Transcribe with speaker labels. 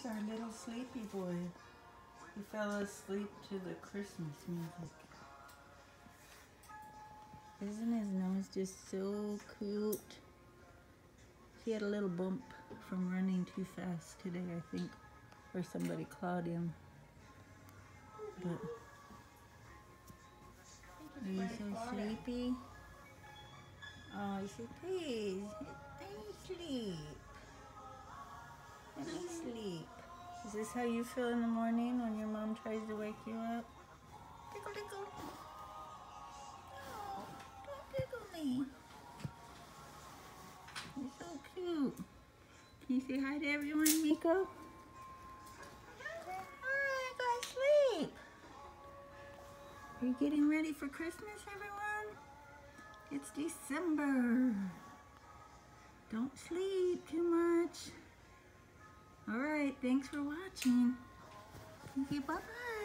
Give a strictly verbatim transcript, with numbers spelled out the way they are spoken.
Speaker 1: There's our little sleepy boy. He fell asleep to the Christmas music. Isn't his nose just so cute? He had a little bump from running too fast today, I think, or somebody clawed him. But he's so sleepy. Oh, he said, please, let me sleep. Let me sleep. Is this how you feel in the morning when your mom tries to wake you up? Tickle, tickle. Oh, don't tickle me. You're so cute. Can you say hi to everyone, Miko? Hi, go sleep. Are you getting ready for Christmas, everyone? It's December. Don't sleep too much. All right, thanks for watching. Thank you, bye-bye.